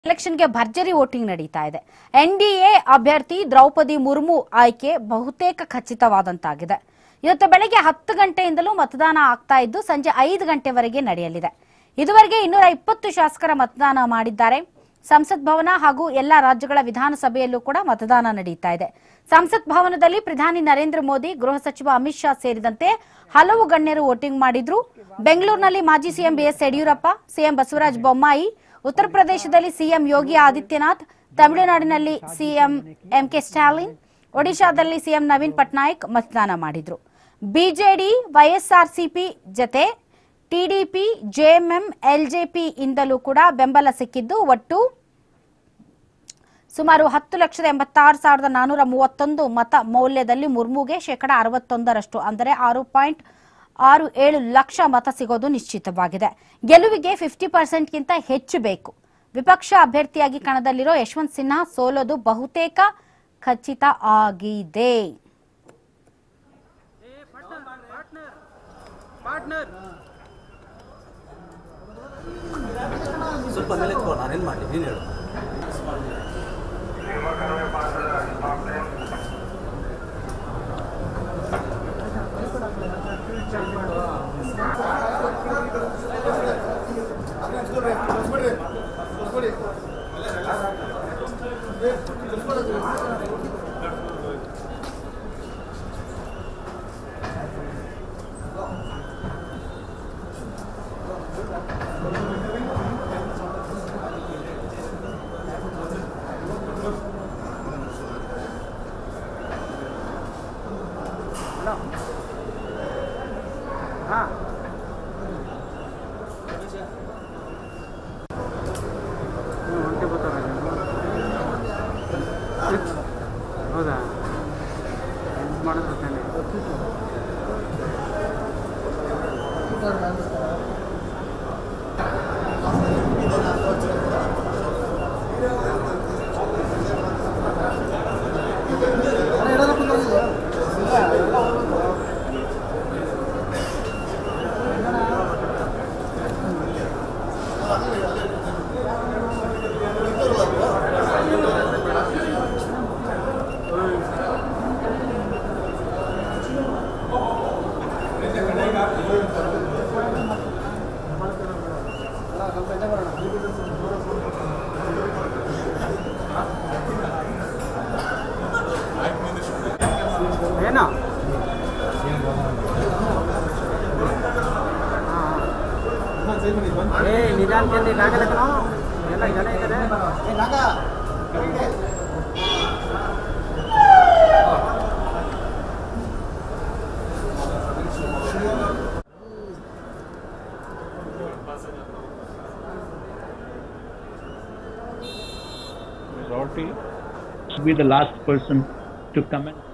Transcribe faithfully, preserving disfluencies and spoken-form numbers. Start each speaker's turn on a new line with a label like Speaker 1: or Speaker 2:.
Speaker 1: Election ಗೆ ಭರ್ಜರಿ voting ನಡೀತಾ ಇದೆ. ಎನ್ಡಿಎ ಅಭ್ಯರ್ಥಿ ದ್ರೌಪದಿ ಮುರ್ಮು ಆಯ್ಕೆ ಬಹುತೇಕ ಖಚಿತವಾದಂತಾಗಿದೆ. ಇವತ್ತು ಬೆಳಗ್ಗೆ ಹತ್ತು ಗಂಟೆಯಿಂದಲೂ ಮತದಾನ ಆಗ್ತಾ ಇದ್ದು ಸಂಜೆ ಐದು ಗಂಟೆವರೆಗೆ ನಡೆಯಲಿದೆ. ಇದುವರೆಗೆ ಇನ್ನೂರ ಇಪ್ಪತ್ತು ಶಾಸಕರ ಮತದಾನ ಮಾಡಿದ್ದಾರೆ. ಸಂಸತ್ ಭವನ ಹಾಗೂ ಎಲ್ಲಾ ರಾಜ್ಯಗಳ ವಿಧಾನಸಭೆಯಲ್ಲೂ ಕೂಡ ಮತದಾನ ನಡೆಯುತ್ತಾ ಇದೆ. ಸಂಸತ್ ಭವನದಲ್ಲಿ ಪ್ರಧಾನಿ ನರೇಂದ್ರ ಮೋದಿ, ಗೃಹ ಸಚಿವ ಅಮಿತ್ ಶಾ ಸೇರಿದಂತೆ ಹಲವು ಗಣ್ಯರು ವೋಟಿಂಗ್ ಮಾಡಿದ್ರು. ಬೆಂಗಳೂರಿನಲ್ಲಿ ಮಾಜಿ CM BS Yediyurappa, CM Basavaraj Bommai, ಉತ್ತರ ಪ್ರದೇಶದಲ್ಲಿ ಸಿಎಂ ಯೋಗಿ ಆದಿತ್ಯನಾಥ್, ತಮಿಳುನಾಡಿನಲ್ಲಿ ಸಿಎಂ ಎಂಕೆ ಸ್ಟಾಲಿನ್, ಒಡಿಶಾದಲ್ಲಿ ಸಿಎಂ ನವೀನ್ ಪಟ್ನಾಯಕ್ ಮತದಾನ ಮಾಡಿದ್ರು. ಬಿಜೆಡಿ, ವೈಎಸ್ಆರ್ಸಿಪಿ ಜತೆ ಟಿಡಿಪಿ, ಜೆಎಂಎಂ, ಎಲ್ಜೆಪಿ ಇಂದಲೂ ಕೂಡ ಬೆಂಬಲ ಸಿಕ್ಕಿದ್ದು ಒಟ್ಟು ಸುಮಾರು ಹತ್ತು ಲಕ್ಷದ ಎಂಬತ್ತಾರು ಸಾವಿರದ ನಾನೂರ ಮೂವತ್ತೊಂದು ಮತ ಮೌಲ್ಯದಲ್ಲಿ ಮುರ್ಮುಗೆ ಶೇಕಡ ಅರವತ್ತೊಂದರಷ್ಟು ಅಂದರೆ ಆರು ಪಾಯಿಂಟ್ ಆರು ಏಳು ಲಕ್ಷ ಮತ ಸಿಗೋದು ನಿಶ್ಚಿತವಾಗಿದೆ. ಗೆಲುವಿಗೆ ಫಿಫ್ಟಿ ಪರ್ಸೆಂಟ್ಗಿಂತ ಹೆಚ್ಚು ಬೇಕು. ವಿಪಕ್ಷ ಅಭ್ಯರ್ಥಿಯಾಗಿ ಕಣದಲ್ಲಿರೋ ಯಶವಂತ್ ಸಿನ್ಹಾ ಸೋಲೋದು ಬಹುತೇಕ ಖಚಿತ ಆಗಿದೆ.
Speaker 2: ಸ್ವಲ್ಪ ಮೇಲೆ ಎತ್ಕೊ, ನಾನೇನು ಮಾಡಲಿ ನೀನು ಹೇಳು. हाँ घंटे बता रहे हौदा ಮಾಡಿದ್ರೆ ಏನ ಏ ನಿಧಾನ ಜಲ್ದಿ ನಾಗಲ್ಲ ಕಣೋ ಎಲ್ಲ ಜನ ಇದ್ದಾರೆ ಏ ನಾಗ
Speaker 3: Roti should be the last person to comment.